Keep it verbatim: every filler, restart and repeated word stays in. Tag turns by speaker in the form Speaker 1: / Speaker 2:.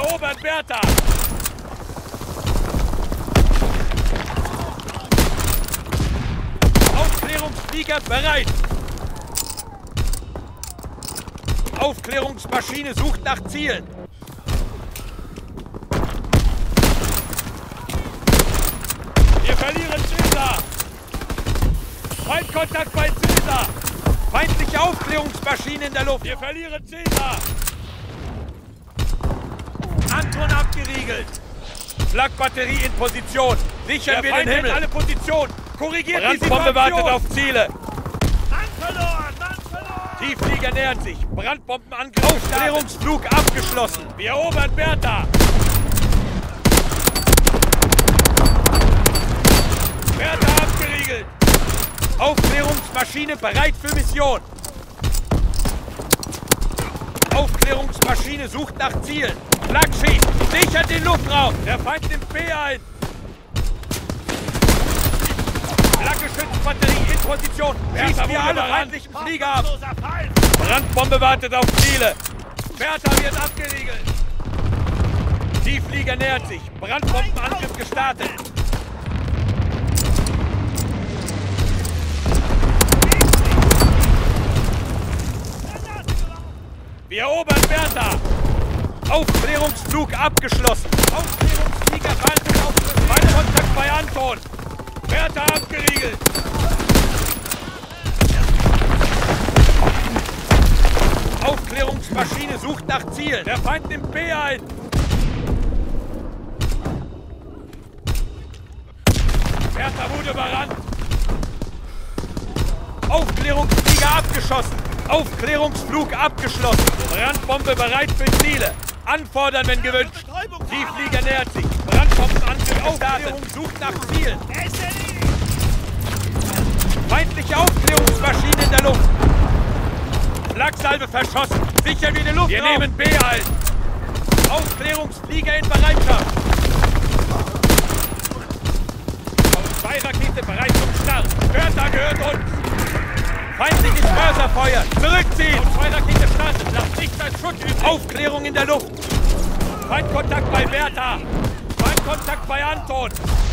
Speaker 1: erobern Bertha! Aufklärungsflieger bereit! Aufklärungsmaschine sucht nach Zielen! Wir verlieren Cäsar! Feindkontakt bei Cäsar! Feindliche Aufklärungsmaschine in der Luft! Wir verlieren Cäsar! Anton abgeriegelt! Flakbatterie in Position! Sichern wir den Himmel! Alle Positionen! Korrigiert die Situation! Brandbombe wartet auf Ziele! Mann verloren! Mann verloren! Tiefflieger nähert sich! Brandbombenangriff! Aufklärungsflug abgeschlossen! Wir erobern Bertha! Bertha abgeriegelt! Aufklärungsmaschine bereit für Mission! Aufklärungsmaschine sucht nach Zielen! Flak schießt! Sichert den Luftraum! Der Feind nimmt B ein! Flakgeschützbatterie in Position! Schießt wir alle feindlichen Flieger ab! Brandbombe wartet auf Ziele! Bertha wird abgeriegelt! Tiefflieger nähert sich! Brandbombenangriff gestartet! Wir erobern Bertha! Aufklärungsflug abgeschlossen! Aufklärungsflieger wartet auf Feindkontakt bei Anton! Bertha abgeriegelt! Aufklärungsmaschine sucht nach Zielen! Der Feind nimmt B ein! Bertha wurde überrannt! Aufklärungsflieger abgeschossen! Aufklärungsflug abgeschlossen! Brandbombe bereit für Ziele! Anfordern, wenn gewünscht! Tiefflieger nähert sich! Brandbombenangriff Aufklärung sucht nach Zielen! Feindliche Aufklärungsmaschine in der Luft! Flaksalve verschossen! Sichern wir den Luftraum! Wir nehmen B ein! Aufklärungsflieger in Bereitschaft! Zwei Rakete bereit zum Start! Bertha gehört uns! Feindliches Mörserfeuer! Zurückziehen! Zwei Rakete startet! Lasst nichts als Schutz übrig! Aufklärung in der Luft! Feindkontakt bei Bertha! Feindkontakt bei Anton!